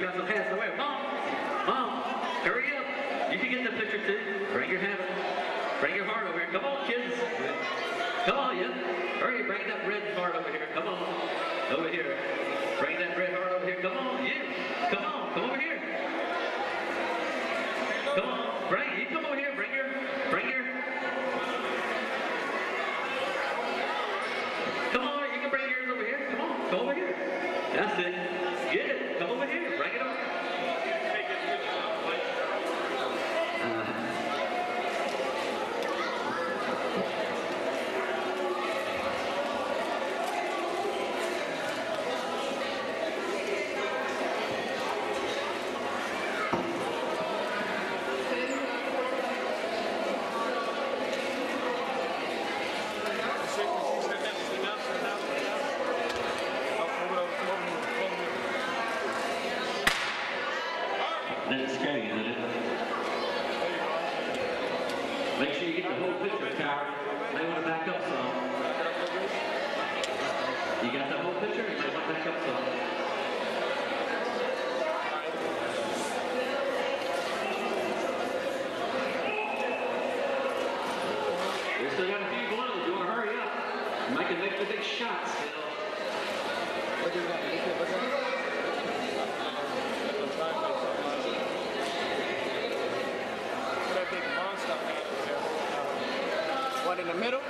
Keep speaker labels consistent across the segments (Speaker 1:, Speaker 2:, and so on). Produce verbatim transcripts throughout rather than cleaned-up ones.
Speaker 1: got some hats to wear. Mom, Mom, hurry up. You can get the picture too. Bring your hat. Bring your heart over here. Come on, kids. Come on, yeah. Hurry, bring that red heart over here. Come on. Over here. Bring that red heart over here. Come on, you. Come on, come over here. Come on, bring you come over here. Bring your, bring your. Come on, you can bring yours over here. Come on, come over here. That's it. Get it. Come over here. Bring it over. Uh, That's scary, isn't it? Make sure you get the whole picture, coward. May want to back up some. You got the whole picture? You might want to back up some. We still got a few balloons. You want to hurry up? You might can make the big shots still. What do you got? One in the middle.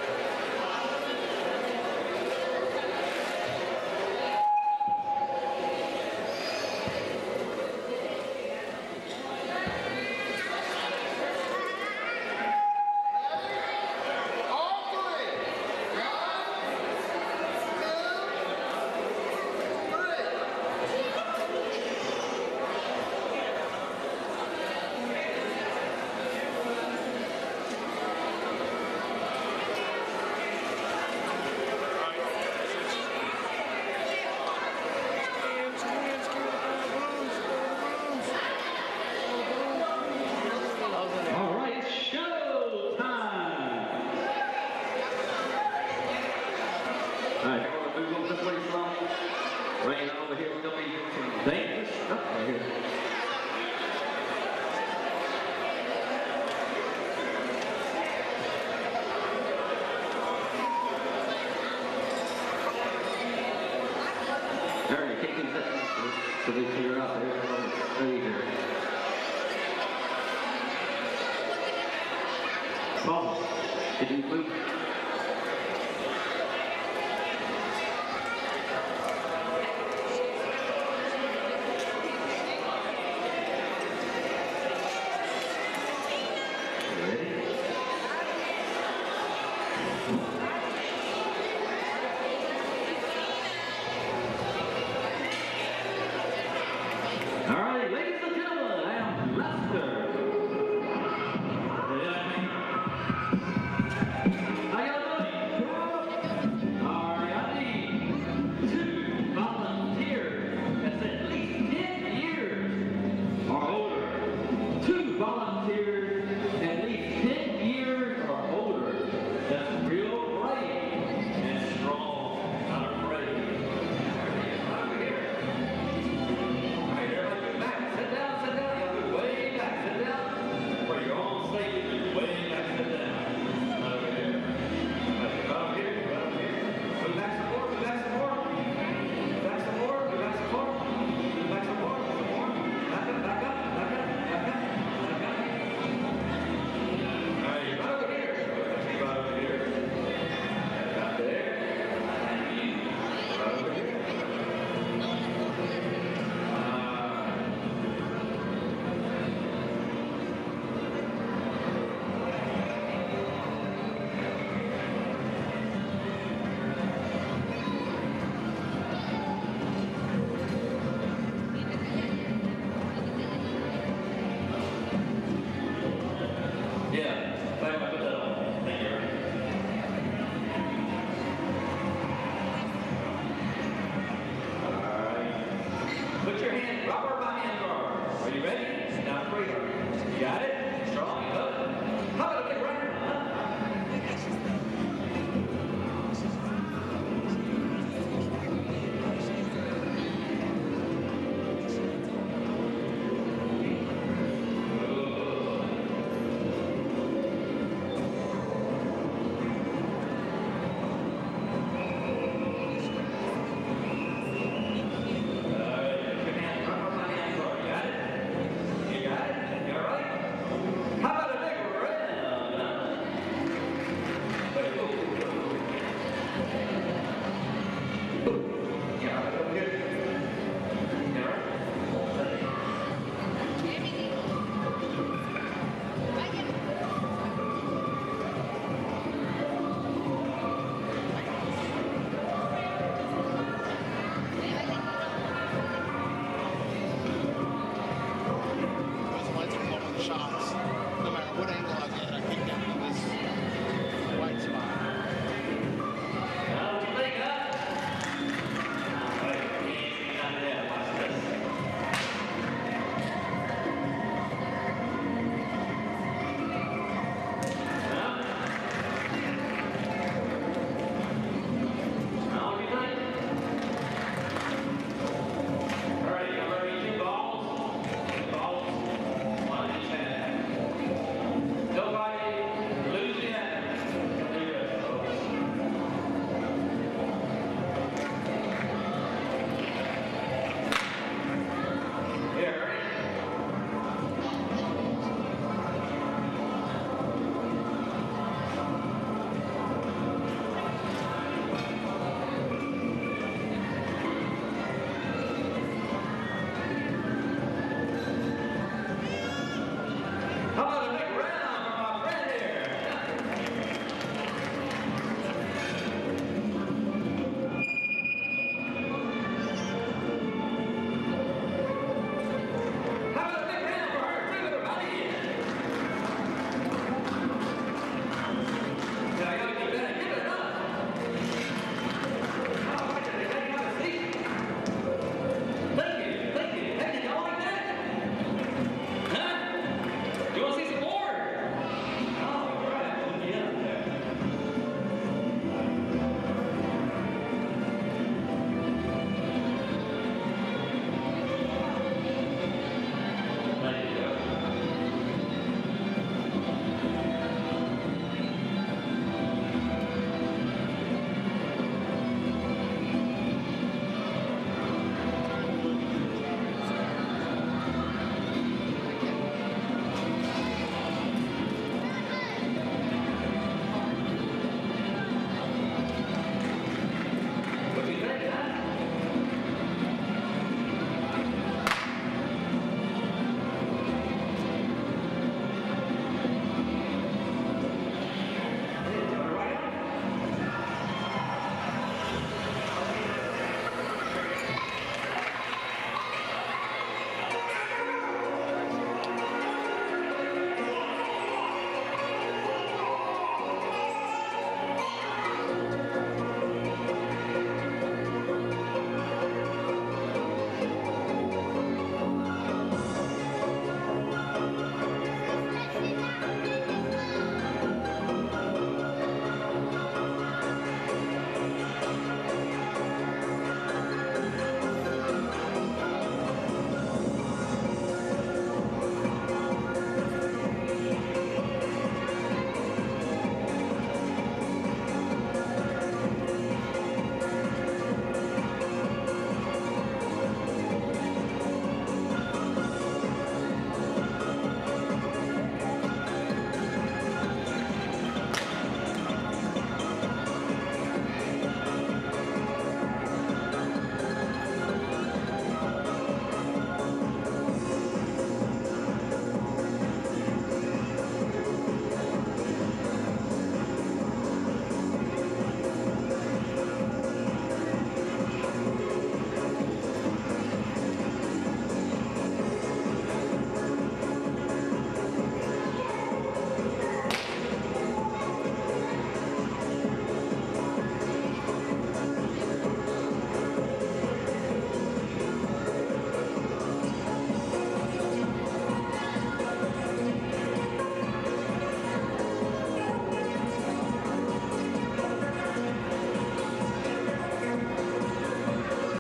Speaker 1: Alright, we're going to move over this way some. Right over here, we're going to be some dangerous stuff right here. Alright, take these up so they clear out there. Stay here. Paul, did you move?